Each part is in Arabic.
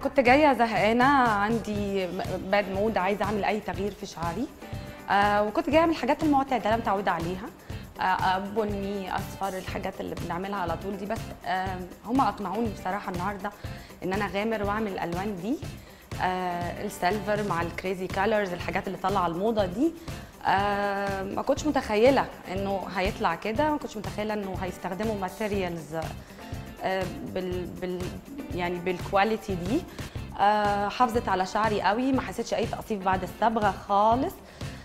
كنت جايه زهقانه، عندي باد مود، عايزه اعمل اي تغيير في شعري. وكنت جايه من الحاجات المعتاده اللي متعوده عليها، بني، اصفر، الحاجات اللي بنعملها على طول دي. بس هم اقنعوني بصراحه النهارده ان انا اغامر واعمل الالوان دي، السيلفر مع الكريزي كالرز، الحاجات اللي طالعه الموضه دي. ما كنتش متخيله انه هيطلع كده، ما كنتش متخيله انه هيستخدموا ماتيريالز يعني بالكواليتي دي. حافظت على شعري قوي، ما حسيتش اي تقصيف بعد الصبغه خالص.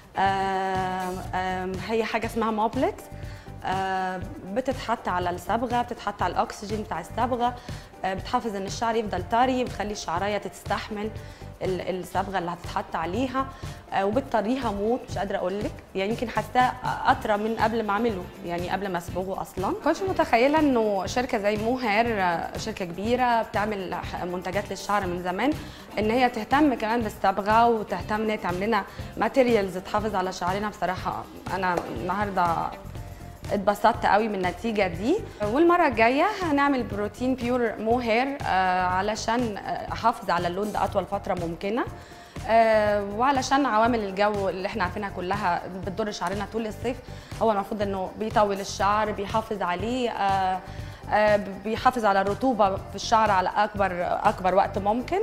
هي حاجه اسمها موبلكس، بتتحط على الصبغه، بتتحط على الاكسجين بتاع الصبغه، بتحافظ ان الشعر يفضل طري، بتخلي الشعرايه تستحمل الصبغه اللي هتتحط عليها، وبتطريها موت. مش قادره اقول لك، يعني يمكن حاساه اطرى من قبل ما اعمله، يعني قبل ما اصبغه اصلا. ما كنتش متخيله انه شركه زي موهير، شركه كبيره بتعمل منتجات للشعر من زمان، ان هي تهتم كمان بالصبغه وتهتم ان هي تعمل لنا ماتيريالز تحافظ على شعرنا. بصراحه انا النهارده اتبسطت قوي من النتيجه دي. والمره الجايه هنعمل بروتين بيور موهير علشان احافظ على اللون ده اطول فتره ممكنه، وعلشان عوامل الجو اللي احنا عارفينها كلها بتضر شعرنا طول الصيف. هو المفروض انه بيطول الشعر، بيحافظ عليه، بيحافظ على الرطوبه في الشعر على اكبر وقت ممكن.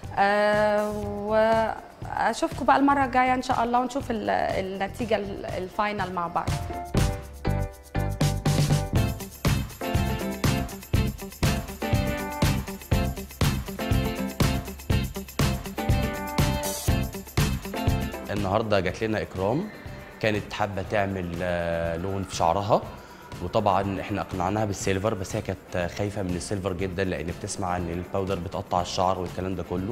واشوفكم بقى المره الجايه ان شاء الله، ونشوف النتيجه الفاينل مع بعض. النهارده جات لنا اكرام، كانت حابه تعمل لون في شعرها، وطبعا احنا اقنعناها بالسيلفر، بس هي كانت خايفه من السيلفر جدا لان بتسمع ان الباودر بتقطع الشعر والكلام ده كله.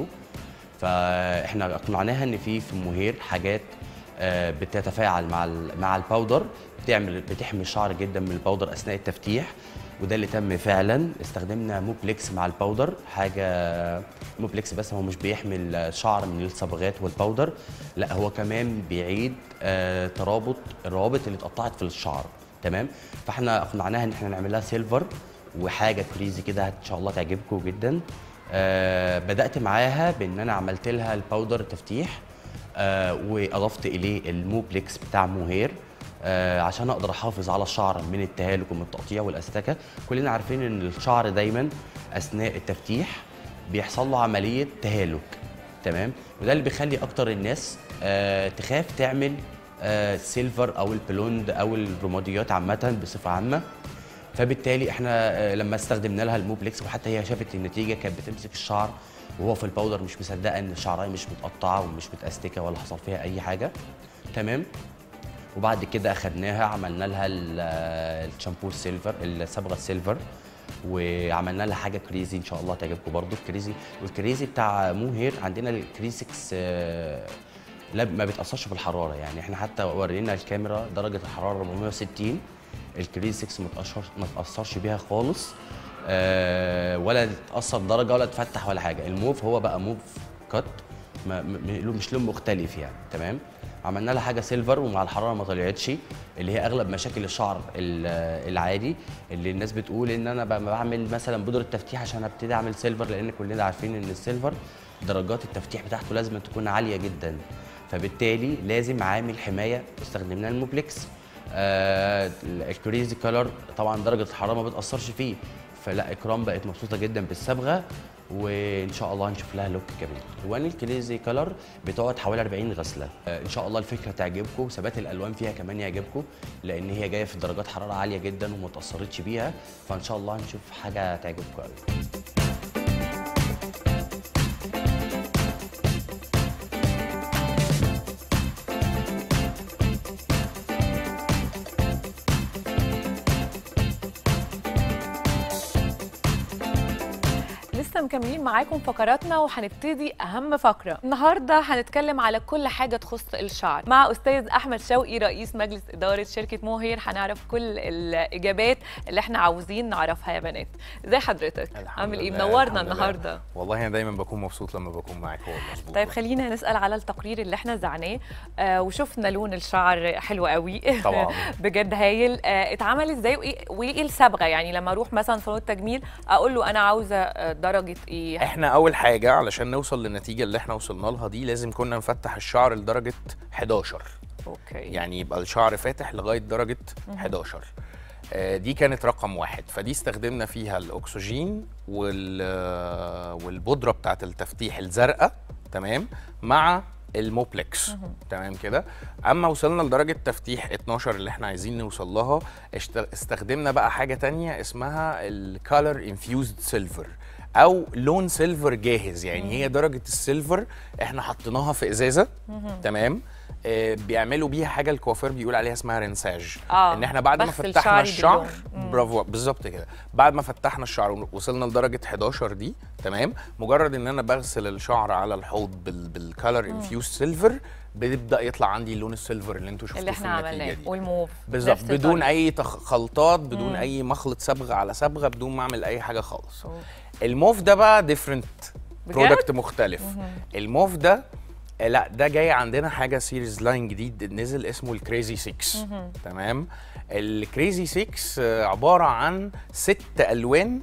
فاحنا اقنعناها ان في موهير حاجات بتتفاعل مع الباودر، بتحمي الشعر جدا من الباودر اثناء التفتيح، وده اللي تم فعلا. استخدمنا موبلكس مع الباودر، حاجه موبلكس بس هو مش بيحمي الشعر من الصبغات والباودر، لا هو كمان بيعيد ترابط الروابط اللي اتقطعت في الشعر. تمام، فاحنا اقنعناها ان احنا نعمل لها سيلفر وحاجه كريزي كده ان شاء الله تعجبكم جدا. بدات معاها بان انا عملت لها الباودر تفتيح، واضفت اليه الموبلكس بتاع موهير عشان اقدر احافظ على الشعر من التهالك ومن التقطيع والاستكه. كلنا عارفين ان الشعر دايما اثناء التفتيح بيحصل له عمليه تهالك، تمام، وده اللي بيخلي اكتر الناس تخاف تعمل سيلفر او البلوند او الرماديات عامه بصفه عامه. فبالتالي احنا لما استخدمنا لها الموبلكس، وحتى هي شافت النتيجه، كانت بتمسك الشعر وهو في الباودر مش مصدقه ان الشعرايه مش متقطعه ومش متأستكه ولا حصل فيها اي حاجه. تمام، وبعد كده اخدناها عملنا لها الشامبو السيلفر، الصبغه السيلفر، وعملنا لها حاجه كريزي ان شاء الله تعجبكم برضو. الكريزي والكريزي بتاع موهير، عندنا الكريسكس لا ما بيتاثرش في الحراره، يعني احنا حتى ورينا الكاميرا درجه الحراره 460، الكريسكس ما تاثرش بيها خالص، ولا تاثر درجه ولا تفتح ولا حاجه. الموف هو بقى موف كات، مش لون مختلف يعني. تمام، عملنا لها حاجه سيلفر ومع الحراره ما طلعتش، اللي هي اغلب مشاكل الشعر العادي، اللي الناس بتقول ان انا بعمل مثلا بودره تفتيح عشان ابتدي اعمل سيلفر، لان كلنا عارفين ان السيلفر درجات التفتيح بتاعته لازم تكون عاليه جدا، فبالتالي لازم عامل حمايه. استخدمنا الموبلكس. الكريزي كولر طبعا درجه الحراره ما بتاثرش فيه، فلا اكرام بقت مبسوطه جدا بالصبغه، وان شاء الله هنشوف لها لوك كمان. الوان الكريزي كولر بتقعد حوالي 40 غسله. ان شاء الله الفكره تعجبكم، وثبات الالوان فيها كمان يعجبكم، لان هي جايه في درجات حراره عاليه جدا وما تاثرتش بيها، فان شاء الله هنشوف حاجه تعجبكم قوي. لسه مكملين معاكم فقراتنا، وهنبتدي اهم فقره النهارده. هنتكلم على كل حاجه تخص الشعر مع استاذ احمد شوقي رئيس مجلس اداره شركه موهير. هنعرف كل الاجابات اللي احنا عاوزين نعرفها يا بنات. ازي حضرتك؟ عامل ايه؟ منورنا النهارده. والله انا دايما بكون مبسوط لما بكون معاك. هو مظبوط. طيب خلينا نسال على التقرير اللي احنا زعناه، وشفنا لون الشعر حلو قوي طبعا بجد هايل. اتعمل ازاي وايه الصبغه؟ يعني لما اروح مثلا صالون التجميل اقول له انا عاوزه درجه ايه؟ احنا اول حاجه علشان نوصل للنتيجه اللي احنا وصلنا لها دي لازم كنا نفتح الشعر لدرجه 11. اوكي. يعني يبقى الشعر فاتح لغايه درجه 11. دي كانت رقم 1. فدي استخدمنا فيها الاكسجين والبودره بتاعه التفتيح الزرقاء، تمام، مع الموبلكس، تمام كده. اما وصلنا لدرجه تفتيح 12 اللي احنا عايزين نوصل لها، استخدمنا بقى حاجه تانية اسمها الكالر انفيوزد سيلفر او لون سيلفر جاهز. يعني هي درجه السيلفر احنا حطيناها في ازازه، تمام، بيعملوا بيها حاجه الكوافير بيقول عليها اسمها رنساج. ان احنا بعد ما فتحنا الشعر، برافو بالظبط كده، بعد ما فتحنا الشعر وصلنا لدرجه 11 دي، تمام، مجرد ان انا بغسل الشعر على الحوض بالكالر انفيوز سيلفر بيبدا يطلع عندي اللون السيلفر اللي انتوا شفتوه في النتيجه دي، والموف بالظبط، بدون اي خلطات، بدون اي مخلط صبغه على صبغه، بدون ما اعمل اي حاجه خالص. الموف ده بقى ديفرنت برودكت مختلف. الموف ده لا، ده جاي عندنا حاجه سيريز لاين جديد نزل اسمه الكريزي 6، تمام. الكريزي 6 عباره عن 6 الوان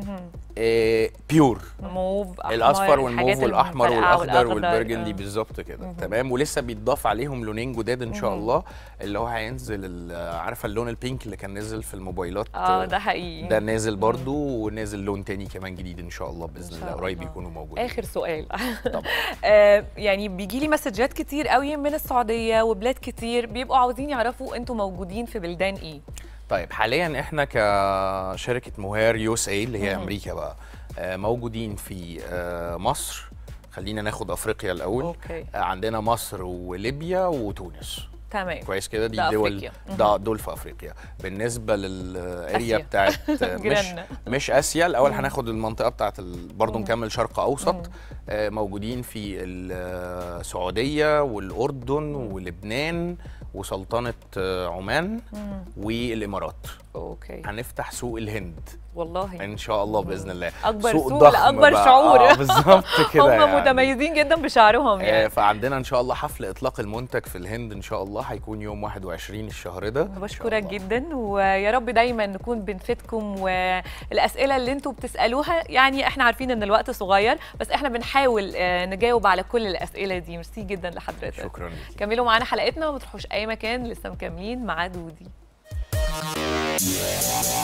بيور، موف، الاصفر والموف والاحمر والاخضر والبرجندي، بالظبط كده، تمام. ولسه بيتضاف عليهم لونين جداد ان شاء الله، اللي هو هينزل عارفه اللون البينك اللي كان نزل في الموبايلات، ده حقيقي، ده نازل برضو، ونازل لون تاني كمان جديد ان شاء الله باذن الله قريب يكونوا موجودين. اخر سؤال طبعا يعني بيجي لي مسجات كتير قوي من السعوديه وبلاد كتير بيبقوا عاوزين يعرفوا انتوا موجودين في بلدان ايه. طيب حاليا احنا كشركه مهير يو اس اي اللي هي امريكا بقى، موجودين في مصر. خلينا ناخد افريقيا الاول. أوكي. عندنا مصر وليبيا وتونس، تمام، كويس كده. دي دول دول في افريقيا. بالنسبه للاريا بتاعت مش اسيا، الاول هناخد المنطقه بتاعت برضه نكمل شرق اوسط. موجودين في السعوديه والاردن ولبنان وسلطنه عمان والامارات. اوكي. هنفتح سوق الهند والله ان شاء الله باذن الله، اكبر سوق لاكبر شعور. بالظبط كده. هم يعني متميزين جدا بشعرهم يعني. فعندنا ان شاء الله حفل اطلاق المنتج في الهند ان شاء الله، هيكون يوم 21 الشهر ده. بشكرك جدا، ويا رب دايما نكون بنفيدكم، والاسئله اللي انتم بتسالوها يعني احنا عارفين ان الوقت صغير، بس احنا بنحاول نجاوب على كل الاسئله دي. ميرسي جدا لحضرتك. شكرا لك. كملوا معانا حلقتنا وما تروحوش اي مكان، لسه مكملين مع دودي.